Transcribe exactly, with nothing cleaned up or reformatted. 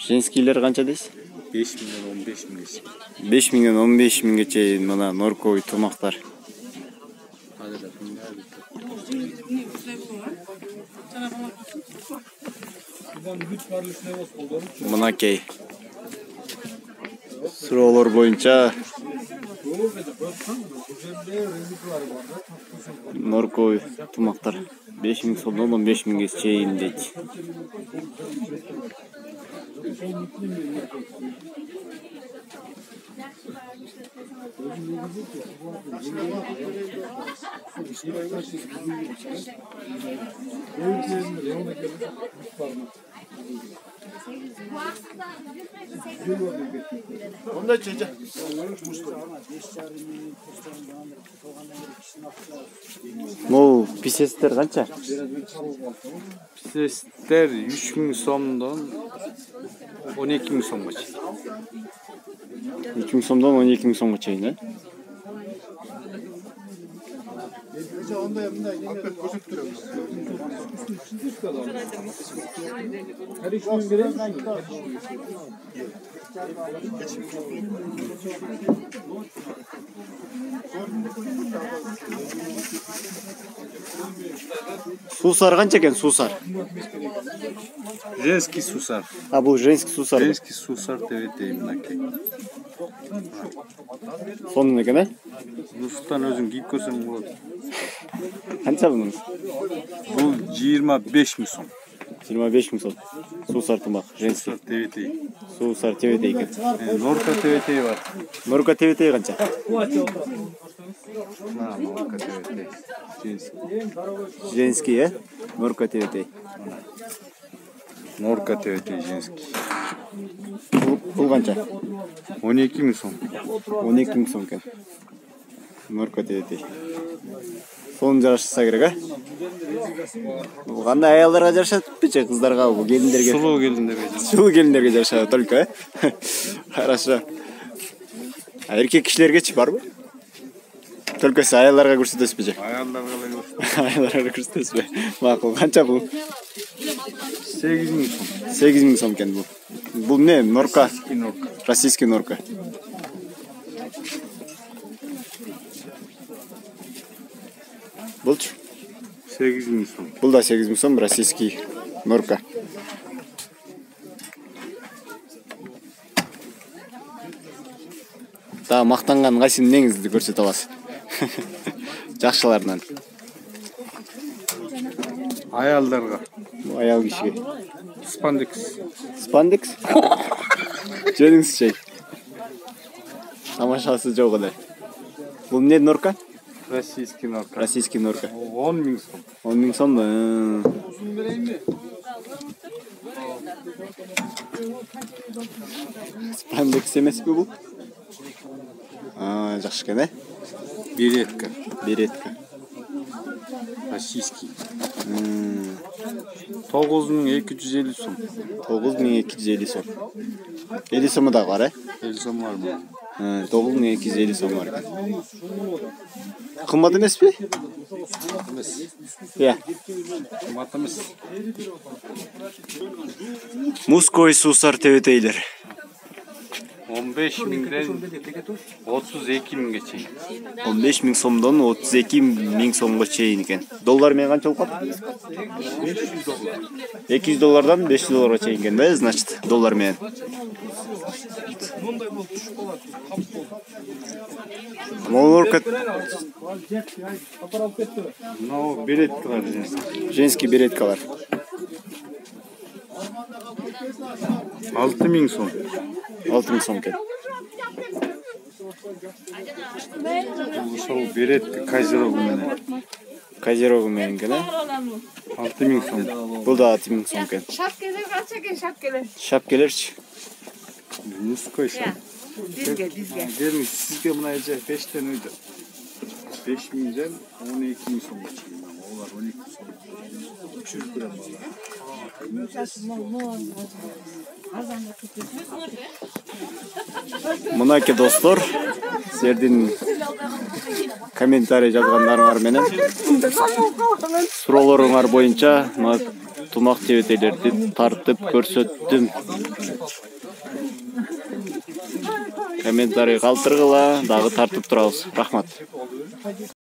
Женскийлер канча дейсиз? беш миңден он беш миңге. беш миңден он беш миңге чейин мына норковый тумактар. Мынакей. Суроолор боюнча норковый тумактар беш миң сомдон он беш миңге чейин дейт. Onda çeçe. Могу писестер канча? Писестер үч миң сомдон он эки миң сомго чейин. үч миң сомдон он эки миң сомго чейин, э? Onda yapında apet koşup duruyor. Her üç gün biri. Сусар канча экен, сусар? Женский сусар. А бул женский сусар. Женский сусар тебетей мынакей. Сонун экен, э? Нурсултан өзүң кийип көрсөң болот. Канча бунун? Бул жыйырма беш миң сом. жыйырма беш миң сом. Сусар тумак, женский. Сусар тебетей. Сусар тебетей экен. Норка тебетей бар. Норка тебетей канча? На, норка тебетей. Женский. Женский, э? Норка тебетей. Норка тебетей женский. Бул канча? он эки миң сом. он эки миң сом экен. Норка тебетей. Сонун жарашса керек, э? Бул кандай аялдарга жарашат бече, кыздарга, бул келиндерге? Сулуу келиндерге жарашат. Сулуу келиндерге жарашат только, э? Хорошо. А эркек кишилергечи барбы? Только сиз аялдарга көрсөтөсүзбү? Аялдарга эле көрсөтөт. Аялдарга көрсөтөсүзбү? Макул, канча бул? сегиз миң сом. сегиз миң сом экен бул. Бул эмне? Норка? Норка. Российский норка. Булчу? сегиз миң сом. Бул да сегиз миң сом, российский норка. Да, мактанган кайсы эмнеңизди көрсөтө аласыз? Жакшылардан. Аялдарга. Аял кишиге. Спандекс. Спандекс? Жөнүңүз чей. Тамашасы жок эле. Бул эмне норка? Российский норка. Российский норка. он миң сом. он миң сом да. Спандекс эмеспи бул? А, жакшы экен, э? Беретка. Беретка. Российский. тогуз миң эки жүз элүү сом. тогуз миң эки жүз элүү сом. элүү сому да бар, э? элүү сом барбы? тогуз миң эки жүз элүү сом бар экен. Кымбат эмеспи? Эмес. Иә. Кымбат эмес. Мужской сусар тебетейлер. он беш миңден отуз эки миңге чейин. он беш миң сомдон отуз эки миң сомго чейин экен. Доллар менен канча болуп калат? беш жүз доллар. эки жүз доллардан беш жүз долларга чейин экен да, значит, доллар менен. Норка. Но береткалар женский. Женский береткалар. алты миң сом. алты миң сом экен. Ошол берет кайзерогу менен. Кайзерогу менен экен, э? алты миң сом. Бул да алты миң сом экен. Шапкелер канча экен, шапкелер? Шапкелерчи? Мужской шап. Бизге, бизге. Келиң, сизге мына эже бештен үйдө. беш миңден он эки миң сомго чейин. Олар он эки сом. үч жүз грамм бала. Мынакей достор, силердин комментарий жазгандарыңар менен суроолоруңар боюнча тумак тебетелерди тартып көрсөттүм. Комментарий калтыргыла, дагы тартып турабыз. Рахмат.